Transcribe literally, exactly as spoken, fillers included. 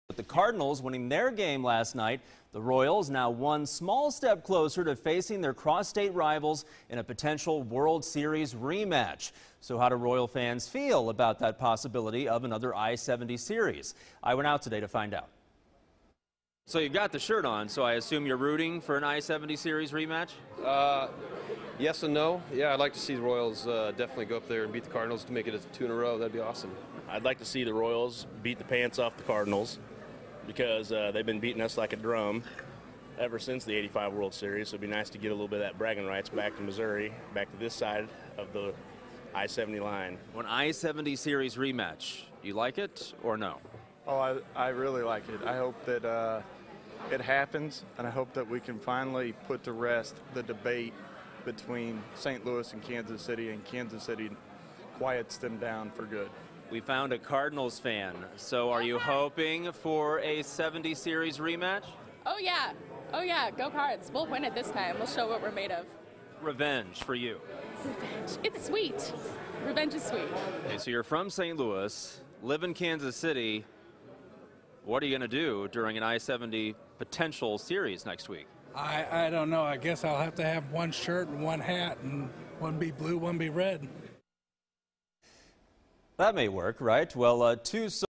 With the Cardinals winning their game last night, the Royals now one small step closer to facing their cross-state rivals in a potential World Series rematch. So how do Royal fans feel about that possibility of another I seventy series? I went out today to find out. So you've got the shirt on, so I assume you're rooting for an I seventy series rematch? Uh, yes and no. Yeah, I'd like to see the Royals uh, definitely go up there and beat the Cardinals to make it a two in a row. That'd be awesome. I'd like to see the Royals beat the pants off the Cardinals because uh, they've been beating us like a drum ever since the eighty-five World Series. So it'd be nice to get a little bit of that bragging rights back to Missouri, back to this side of the I seventy line. An I seventy series rematch, do you like it or no? Oh, I, I really like it. I hope that uh, it happens, and I hope that we can finally put to rest the debate between Saint Louis and Kansas City, and Kansas City quiets them down for good. We found a Cardinals fan. So are you hoping for a seventy series rematch? Oh, yeah. Oh, yeah. Go Cards. We'll win it this time. We'll show what we're made of. Revenge for you. Revenge. It's sweet. Revenge is sweet. Okay, so you're from Saint Louis, live in Kansas City. What are you going to do during an I seventy potential series next week? I, I don't know. I guess I'll have to have one shirt and one hat, and one be blue, one be red. That may work, right? Well, uh, two